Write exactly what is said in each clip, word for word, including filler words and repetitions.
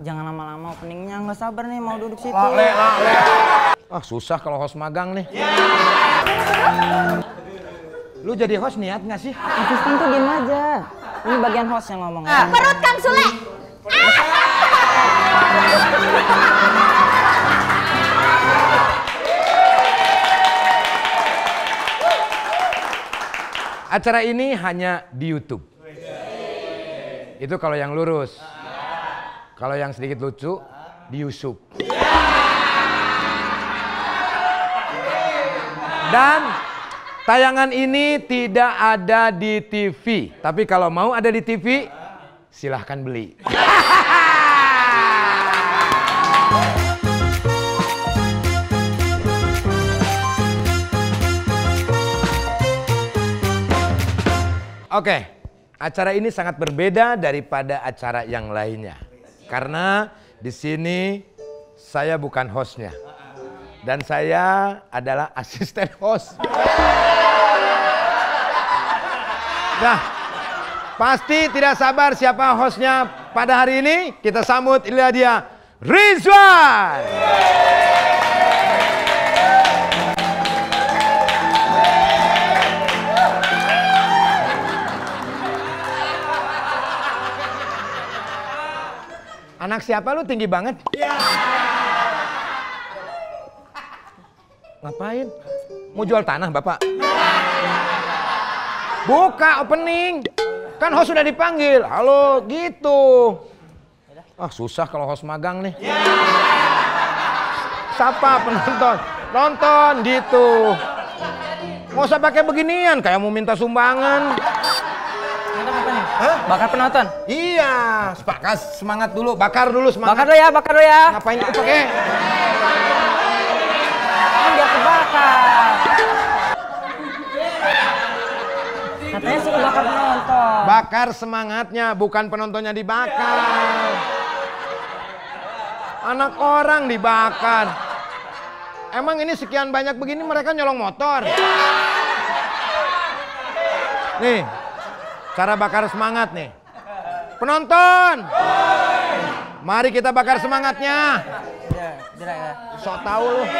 Jangan lama-lama openingnya, nggak sabar nih mau duduk situ. Lale, lale. Ah susah kalau host magang nih. Lu jadi host niat nggak sih? Asisten tuh diem aja. Ini bagian host yang ngomong. Ah. Perut Kang Sule. Acara ini hanya di YouTube. Itu kalau yang lurus. Kalau yang sedikit lucu di YouTube. Dan tayangan ini tidak ada di T V. Tapi kalau mau ada di T V, silahkan beli. Oke, acara ini sangat berbeda daripada acara yang lainnya. Karena di sini saya bukan hostnya. Dan saya adalah asisten host. Nah, pasti tidak sabar siapa hostnya pada hari ini. Kita sambut, inilah dia, Rizwan. Anak siapa lu tinggi banget? Ngapain? Mau jual tanah Bapak? Buka opening. Kan host sudah dipanggil. Halo gitu. Ah susah kalau host magang nih. Sapa penonton? Nonton gitu. Nggak usah pakai beginian kayak mau minta sumbangan. Hah? Bakar penonton? Iya, bakar semangat dulu, bakar dulu semangat. Bakar dulu ya, bakar dulu ya. Ngapain itu pakai? Kan biar kebakar. Katanya suruh bakar penonton. Bakar semangatnya, bukan penontonnya dibakar. Anak orang dibakar. Emang ini sekian banyak begini mereka nyolong motor? Nih. Cara bakar semangat nih. Penonton. Mari kita bakar semangatnya. Sok tahu lu.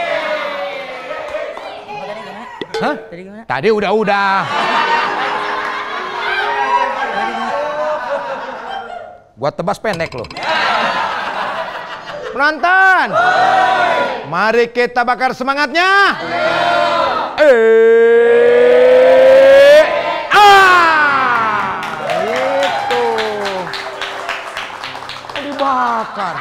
Hah? Tadi udah-udah. Buat tebas pendek lu. Penonton. Mari kita bakar semangatnya. Eh. Bakar.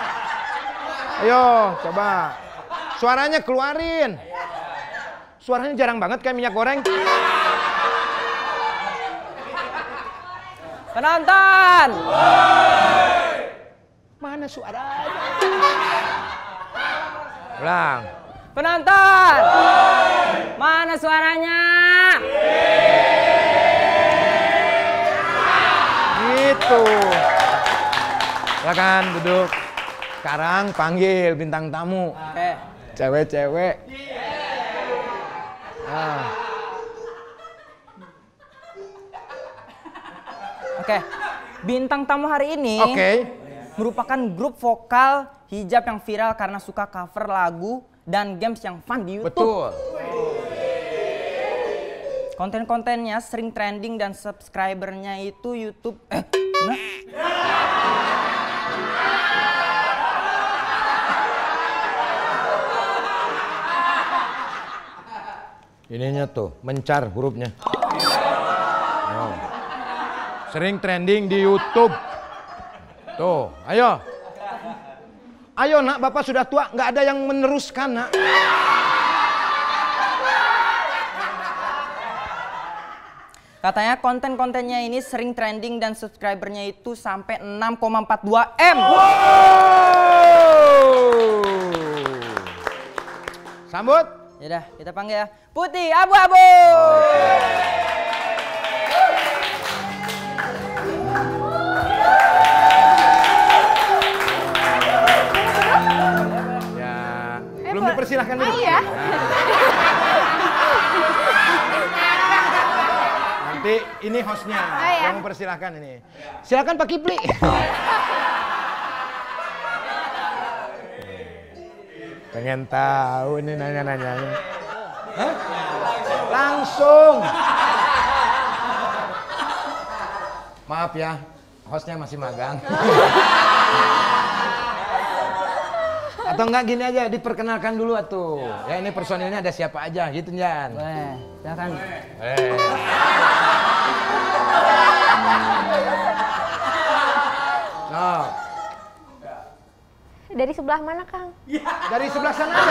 Ayo, coba. Suaranya keluarin. Suaranya jarang banget kayak minyak goreng. Penonton. Mana suaranya? Ulang. Penonton. Mana suaranya? Gitu. Silakan duduk. Sekarang panggil bintang tamu. Oke. Cewek-cewek. Nah. Oke. Bintang tamu hari ini Oke. merupakan grup vokal hijab yang viral karena suka cover lagu dan games yang fun di YouTube. Betul. Konten-kontennya sering trending dan subscribernya itu YouTube. Eh, nah. Ininya tuh, mencar hurufnya. Oh. Sering trending di YouTube. Tuh, ayo. Ayo nak, Bapak sudah tua, nggak ada yang meneruskan nak. Katanya konten-kontennya ini sering trending dan subscribernya itu sampai enam koma empat dua M. Wow. Sambut. Yaudah, kita panggil ya. Putih Abu-Abu. Ya, belum dipersilahkan dulu. Iya. Nanti ini hostnya oh, iya. yang mempersilahkan ini. Silakan Pak Kipli. Pengen tahu ini nanya-nanya. Hah? Langsung. Maaf ya, hostnya masih magang. Atau enggak gini aja, diperkenalkan dulu atuh. Ya ini personilnya ada siapa aja gitu Jan. Boleh, silakan. Eh. No. Dari sebelah mana, Kang? Dari sebelah sana aja.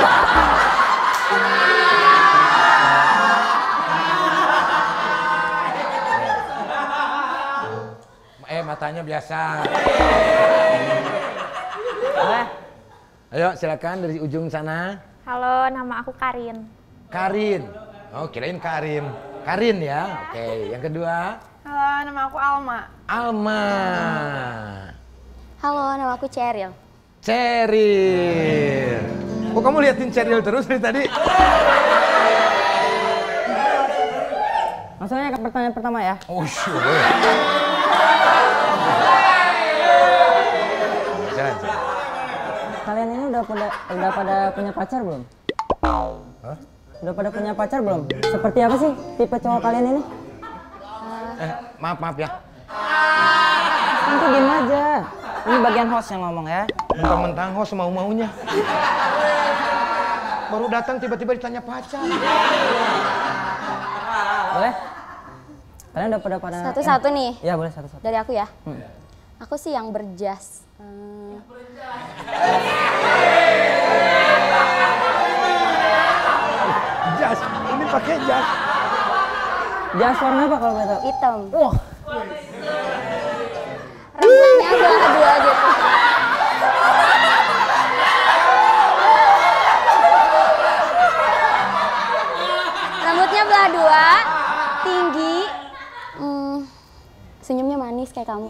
Eh matanya biasa. Boleh. Ayo silakan dari ujung sana. Halo, nama aku Karin. Karin. Oh kirain Karim. Karin ya. Oke. Yang kedua. Halo, nama aku Alma. Alma. Halo, nama aku Cheryl. Cheryl. Kok kamu liatin Cheryl terus dari tadi? Langsung aja ke pertanyaan pertama ya. Oh sure. Jalan, jalan. Kalian ini udah pada udah pada punya pacar belum? Hah? Udah pada punya pacar belum? Seperti apa sih tipe cowok kalian ini? Eh, maaf maaf ya. Nanti diem aja. Ini bagian host yang ngomong ya. Mentang-mentang host mau-maunya. Baru datang tiba-tiba ditanya pacar. Boleh? Kalian udah pada pada Satu-satu nih. Ya boleh satu-satu. Dari aku ya. Hmm. Aku sih yang berjas. Hmm. Jas, ini pakai jas. Jas warna apa kalau boleh tahu? Hitam. Wah, Rambutnya dua-dua gitu. Rambutnya belah dua, tinggi, hmm, senyumnya manis kayak kamu.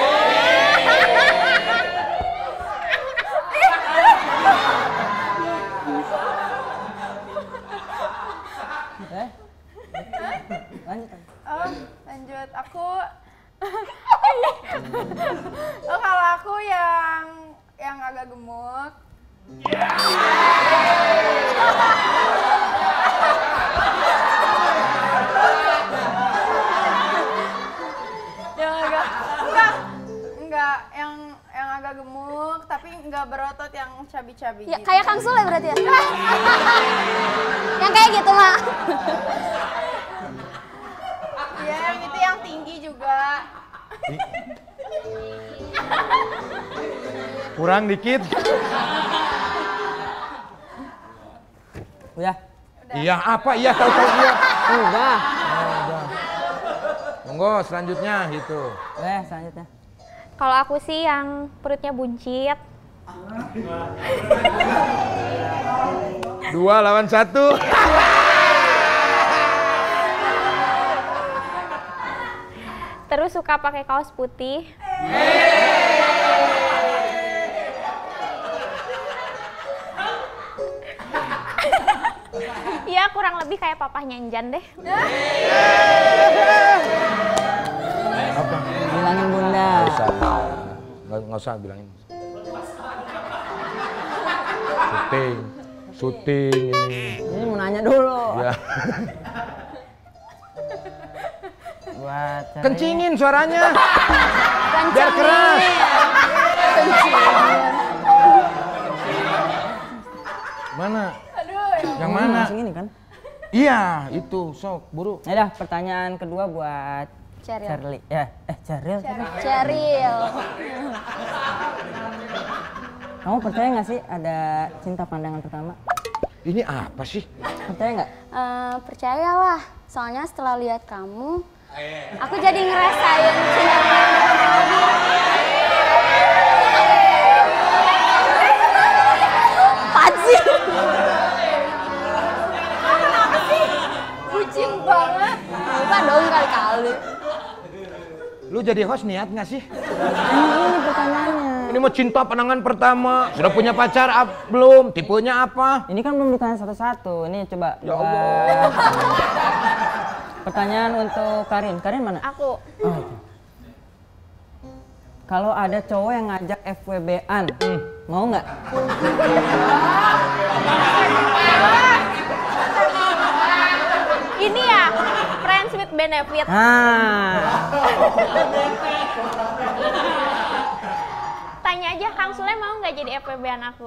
eh. Lanjut. Oh, lanjut. Aku Oh, kalau aku yang yang agak gemuk. Yang agak enggak enggak yang yang agak gemuk tapi enggak berotot yang cabi-cabi Ya gitu. kayak Kang Sule berarti ya. Yang kayak gitu mah. Iya, yang itu yang tinggi juga. Kurang dikit. Udah. Iya apa? Iya tahu-tahu iya. Udah. Oh, udah. Monggo selanjutnya gitu. Boleh selanjutnya. Kalau aku sih yang perutnya buncit. Dua lawan satu. Terus suka pakai kaos putih. Iya kurang lebih kayak papahnya Enjan deh. Apa? Bilangin bunda. Nggak usah. Nggak, nggak usah bilangin. Syuting. Syuting ini. Ini mau nanya dulu. Ya. Buat cari- Kencingin suaranya. Kenceng Biar keras. nih. Kenceng. Mana? Aduh, ya. Yang Oh, mana? langsung ini kan? Iya, itu. Sok, buru. Ya dah, pertanyaan kedua buat Cheryl. Charlie. Ya, eh Cheryl. Cheryl. Kamu percaya nggak sih ada cinta pandangan pertama? Ini apa sih? Percaya nggak? Eh, percayalah, soalnya setelah lihat kamu, aku jadi ngerasain cinta pandangan pertama lagi. Apaan sih? Kenapa sih? Bucin banget. Lupa dong kali-kali. Lu jadi host niat nggak sih? Ini, ini pertanyaannya. Ini mau cinta pandangan pertama. Sudah punya pacar ap, belum? Tipenya apa? Ini kan belum ditanya satu-satu. Ini coba. Ya buat- Allah. Pertanyaan untuk Karin. Karin mana? Aku. Oh, itu. Kalau ada cowok yang ngajak F W B-an, Mau nggak? Ini ya, friends with benefit. Ah. Tanya aja Kang Sule mau nggak jadi F W B-an aku?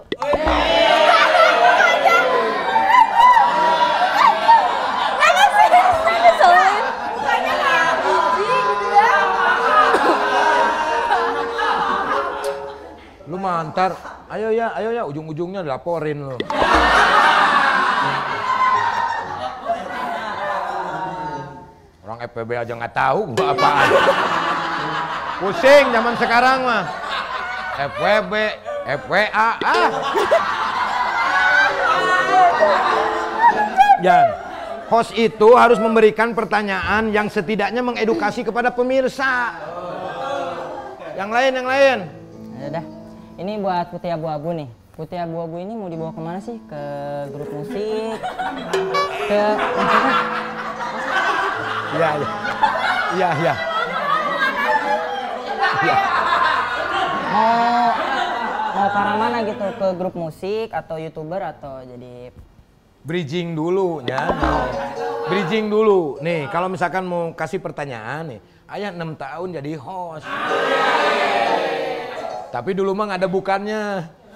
Lu mah ntar, ayo ya, ayo ya, ujung-ujungnya dilaporin lu. Orang F W B aja nggak tahu gua apaan. Pusing zaman sekarang mah. F W B, F W A, ah. Jan, host itu harus memberikan pertanyaan yang setidaknya mengedukasi kepada pemirsa. Yang lain, yang lain. Ya udah. Ini buat Putih Abu-Abu nih. Putih Abu-Abu ini mau dibawa kemana sih? Ke grup musik? Ke maksudnya? Iya, iya. Iya, iya. Iya. Mau mau ke arah mana gitu? Ke grup musik atau YouTuber atau jadi Bridging dulu ya. Bridging dulu. Nih, kalau misalkan mau kasih pertanyaan nih, ayah enam tahun jadi host. Tapi dulu mah nggak ada bukannya.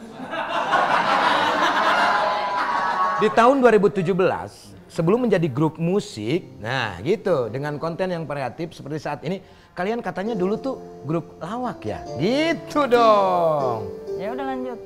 Di tahun dua ribu tujuh belas, sebelum menjadi grup musik, nah gitu, dengan konten yang variatif seperti saat ini, kalian katanya dulu tuh grup lawak ya? Gitu dong. ya udah lanjut.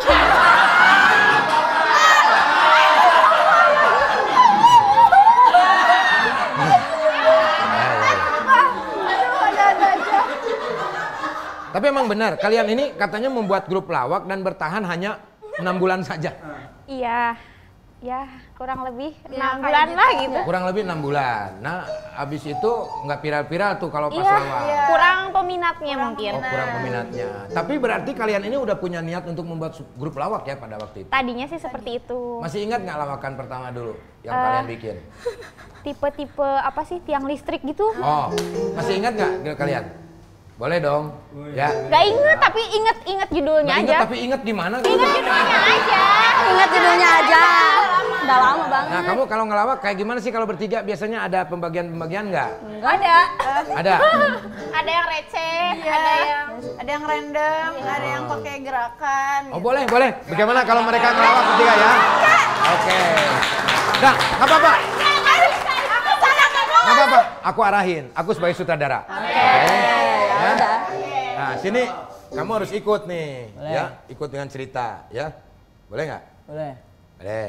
Tapi emang benar, kalian ini katanya membuat grup lawak dan bertahan hanya enam bulan saja. Iya, ya kurang lebih Ya, enam kayak bulan gitu. lah gitu. Kurang lebih enam bulan. Nah, abis itu nggak viral-viral tuh kalau pas Iya, lawak. kurang peminatnya mungkin. Oh, kurang peminatnya. Tapi berarti kalian ini udah punya niat untuk membuat grup lawak ya pada waktu itu? Tadinya sih seperti itu. Masih ingat nggak lawakan pertama dulu yang Eh. kalian bikin? Tipe-tipe apa sih, tiang listrik gitu? Oh, masih ingat nggak kalian? Boleh dong, ya. Gak inget, tapi inget-inget judulnya Nggak ingat aja. tapi ingat di mana? Inget judulnya aja. Ingat judulnya aja. Udah lama banget. Nah, kamu kalau ngelawak kayak gimana sih kalau bertiga? Biasanya ada pembagian-pembagian nggak? Ada. Ada. Ada yang receh, Iya. ada yang Ada yang random, ada yang pakai gerakan. Oh boleh, boleh. Bagaimana kalau mereka ngelawak bertiga ya? Oke. Nah, nggak apa-apa. Nggak apa-apa. Aku arahin. Aku sebagai sutradara. Oke. Ya. Nah, sini kamu harus ikut nih, Boleh. ya, ikut dengan cerita, ya, boleh nggak? Boleh. Boleh.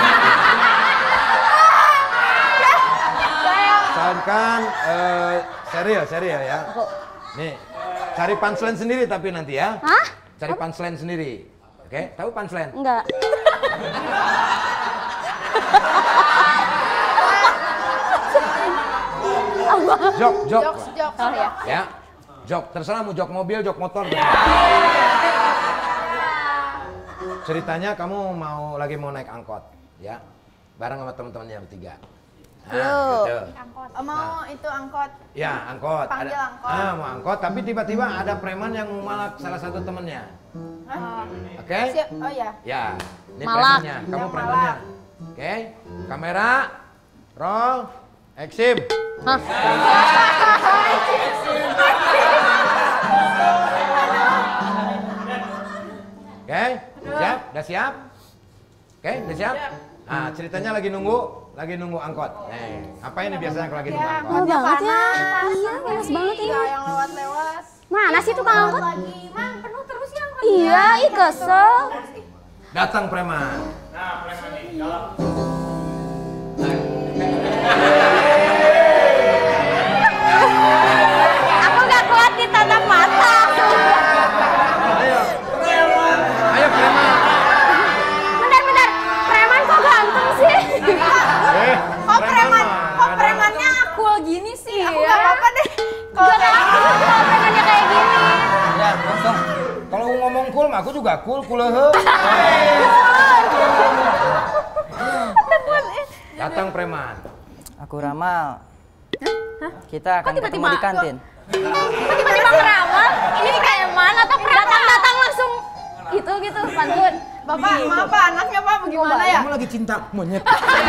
Misalkan uh, serius, serius ya. Nih, cari punchline sendiri tapi nanti ya. Hah? Cari punchline sendiri, oke? Tahu punchline? Enggak. Jok, jok, Jokes, jokes. Oh ya. ya. Jok, terserah mau jok mobil, jok motor. Ceritanya kamu mau lagi mau naik angkot, ya, bareng sama teman-temannya bertiga. Nah, Yuk. gitu. Oh, mau itu angkot. Ya, angkot. Panggil ada, angkot. Ah, mau angkot, tapi tiba-tiba ada preman yang mau malak salah satu temennya. Oke? Siap. Oh ya. Ya, ini Malak. premannya, kamu Yang premannya. Oke, kamera, roll, action. Hah? Oke, siap? Udah siap? Oke, udah siap? Nah, ceritanya lagi nunggu, lagi nunggu angkot. Nih, apa ini biasanya kalau lagi nunggu Ya, angkot? Lama banget ya. panas. Iya, panas banget ini. Iya, yang lewat-lewat. Mana sih tukang angkot? Lagi, Mang, penuh terus ya angkot. Iya, ih kesel. Datang preman. Aku gak kuat ditatap mata. Ayo. Ayo preman. Benar-benar, preman kok ganteng sih? Eh, Kok preman, kok Ada- premannya cool gini sih? Aku Iya. gak apa-apa deh. Kalau Gak aku juga kalau premannya kayak gini. Ya, langsung. Kalau ngomong cool, mah aku juga cool, cool he. Datang preman. Aku ramal. Kita akan ketemu di kantin. Tiba-tiba ngeramal, ini kayak mana tuh preman? Datang-datang langsung Gitu gitu pantun. Bapak, maaf Pak, anaknya Pak bagaimana ya? Kamu lagi cinta monyet.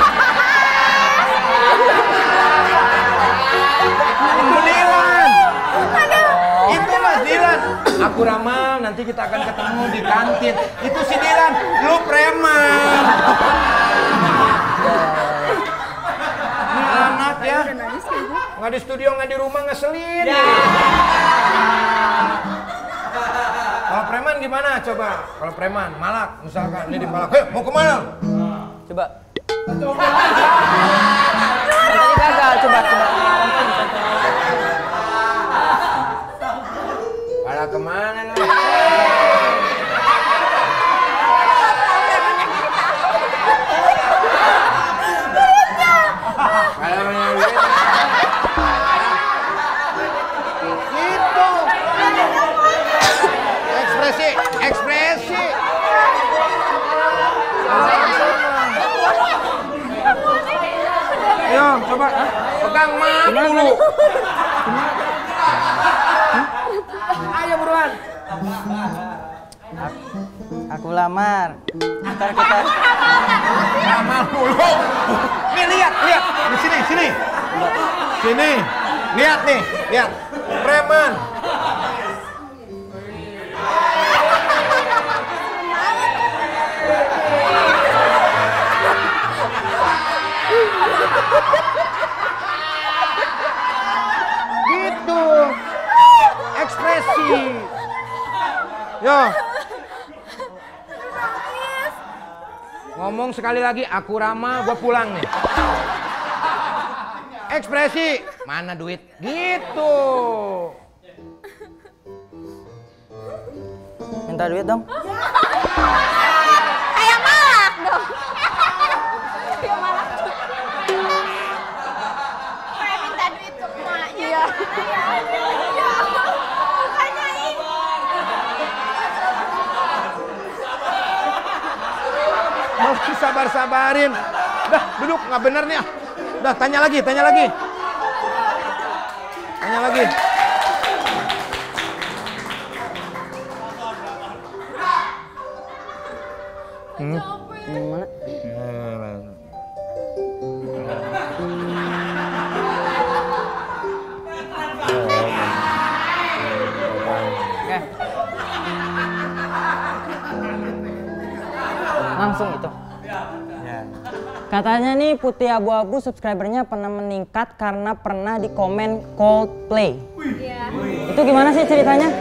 Itu Dilan. Itu Mas Dilan. Aku Ramal, nanti kita akan ketemu di kantin. Itu si Dilan, lu preman. Ini anak ya. Nggak di studio, nggak di rumah, ngeselin. Kalau preman gimana coba? Kalau preman, malak misalkan, ini di malak. Hei, mau kemana? Coba. Tadi gagal, coba coba. Pada kemana lu? Kalau punya duit. Gitu. Ekspresi, ekspresi. Ayo, coba pegang map dulu. Ayo buruan. Aku lamar. Ntar kita Lamar dulu. Nih lihat, lihat. Di sini, sini. Sini. Lihat nih, lihat. Preman. Gitu. Ekspresi. Yo. Ngomong sekali lagi, aku Rama, gua pulang nih. Ekspresi. Mana duit? Gitu. minta duit dong. Kayak malak dong. Kayak malak. Kayak minta duit ke emaknya. Iya. Iya. Makanya ini. Mau sabar-sabarin. Dah, duduk, nggak bener nih. Dah, tanya lagi, tanya lagi. Tanya lagi. Hmm. Mana? Oke. Langsung itu. Katanya nih Putih Abu-Abu subscribernya pernah meningkat karena pernah di komen Coldplay. Iya. Itu gimana sih ceritanya?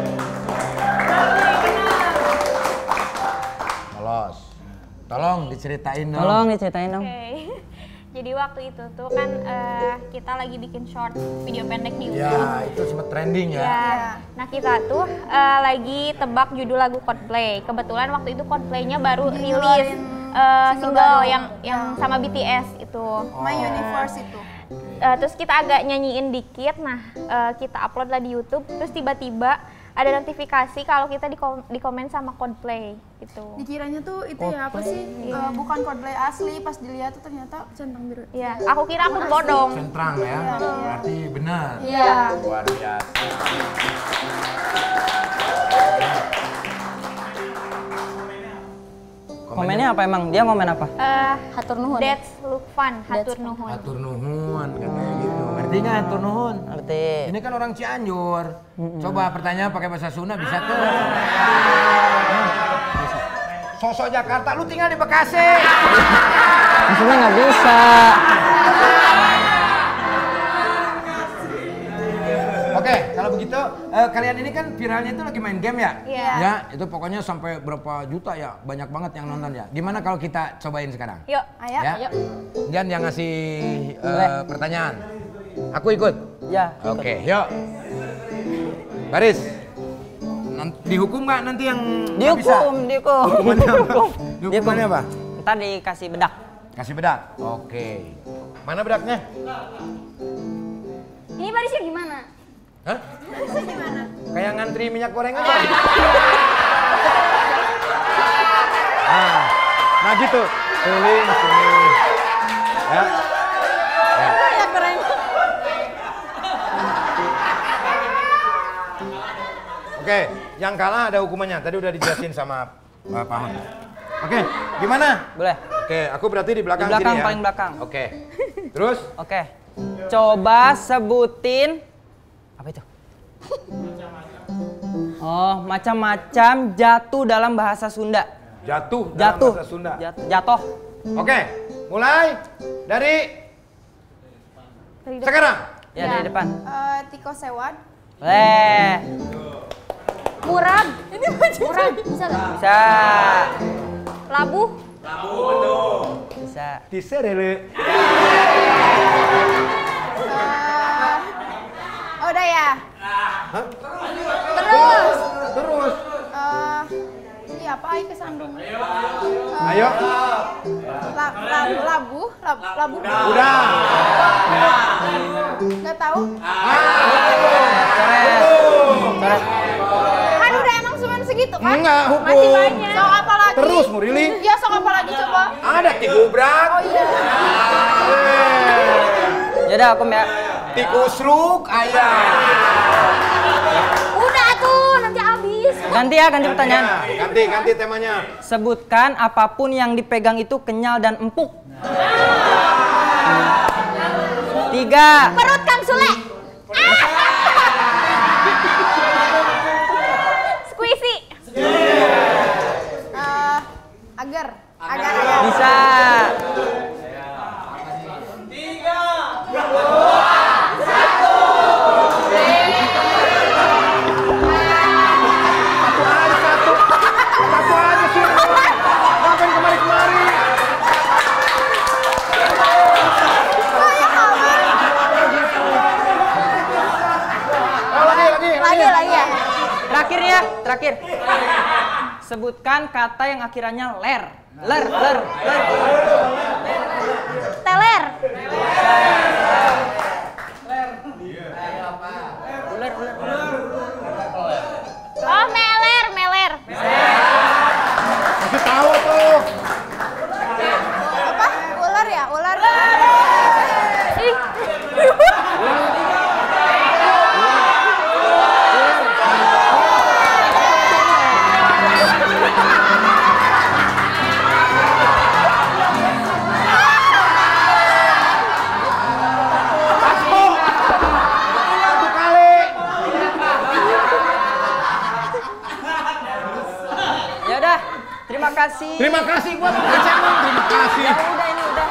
Lolos. Tolong diceritain dong. Tolong diceritain dong. Oke. Jadi waktu itu tuh kan eh, kita lagi bikin short video pendek di YouTube. Ya, itu sempat trending ya. Ya. Nah kita tuh eh, lagi tebak judul lagu Coldplay. Kebetulan waktu itu Coldplaynya baru rilis eh, single yang yang sama B T S itu. My Universe itu. Eh, terus kita agak nyanyiin dikit. Nah eh, kita upload lah di YouTube. Terus tiba-tiba ada notifikasi kalau kita di, kom di komen sama Coldplay gitu. Dikiranya tuh itu ya apa sih? Eh, bukan Coldplay asli, pas dilihat tuh ternyata centang biru. Iya, aku kira aku bodong. Sentrang ya. Berarti benar. Iya. Luar biasa. Komennya apa emang? Dia ngomen apa? Eh, Hatur nuhun. That's look fun, hatur nuhun. Atur nuhun katanya gitu. Ngerti nggak atur nuhun? Ngerti. Ini kan orang Cianjur. Coba pertanyaan pakai bahasa Sunda bisa tuh. Sosok Jakarta, lu tinggal di Bekasi. Maksudnya nggak bisa. Oke, kalau begitu eh, kalian ini kan viralnya itu lagi main game ya? Iya. Ya, itu pokoknya sampai berapa juta ya, banyak banget yang nonton ya. Gimana kalau kita cobain sekarang? Yuk, Ayo. Ya. ayo. Jan yang ngasih eh, pertanyaan. Aku ikut. Ya. Oke, yuk. Baris. Nan- dihukum nggak nanti yang nggak bisa? Dihukum, dihukum. Hukumannya apa? Hukumannya apa? Ntar dikasih bedak. Kasih bedak. Oke. Mana bedaknya? Ini barisnya gimana? Hah? Kayak ngantri minyak goreng aja. Nah, nah gitu. Keliling sini. Ya. Ya. Ya keren. Oke, yang kalah ada hukumannya. Tadi udah dijelasin sama uh, Pak Hon. Oke, gimana? Boleh. Oke, aku berarti di belakang, Di belakang, sini ya? paling belakang. Oke. Terus? Oke. Coba sebutin apa itu? Oh, macam-macam jatuh dalam bahasa Sunda. Jatuh dalam Jatuh. bahasa Sunda. Jat- Jatuh. Oke, mulai dari sekarang. Ya, dari depan. Eh, Tiko Sewad. Leh. Murad. Ini Murad. Bisa gak? Bisa. Labuh. Bisa. Tiserele. Eh, oh, udah ya. Terus. Terus. Eh, ini apa? Ai kesandung. Eh, Ayo. La, la, labu, lab, labu. Udah. Nggak tahu. Coret. Coret. Kan udah emang cuma segitu kan? Enggak, hukum. Masih banyak. Sok apa lagi? Terus, Murili. Ya, sok apa lagi coba? Ada tigubrak. Oh iya. Yaudah, aku ya. Tikusruk ayam. Udah tuh, nanti habis. Ganti ya, ganti pertanyaan. Ganti, ganti temanya. Sebutkan apapun yang dipegang itu kenyal dan empuk. Tiga. Perut Kang Sule. Squishy. Eh, agar. Agar, agar. Bisa. Satu aja sih. Ngapain kemari-kemari? Oh, lagi, lagi, Lagi, lagi ya. Terakhir ya, terakhir. Sebutkan kata yang akhirannya ler. Ler, ler, ler. Teler. Ular, ular, ular. Oh, meler, meler. Masih tahu tuh. Apa? Ular ya? Ular. Ih. Satu kali. Ya udah, terima kasih. Terima kasih buat emang. Terima kasih. Ya udah, ini udah.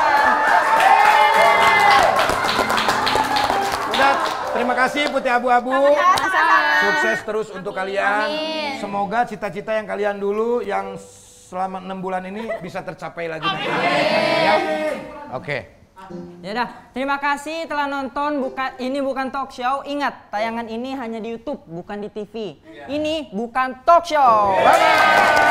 Udah, terima kasih Putih Abu-Abu. Sama-sama. Sukses terus untuk kalian. Semoga cita-cita yang kalian dulu yang selama enam bulan ini bisa tercapai lagi nanti. Ya. Oke. Ya udah, terima kasih telah nonton. Bukan ini bukan talk show. Ingat, tayangan ini hanya di YouTube, bukan di T V. Ini bukan talk show. Bye.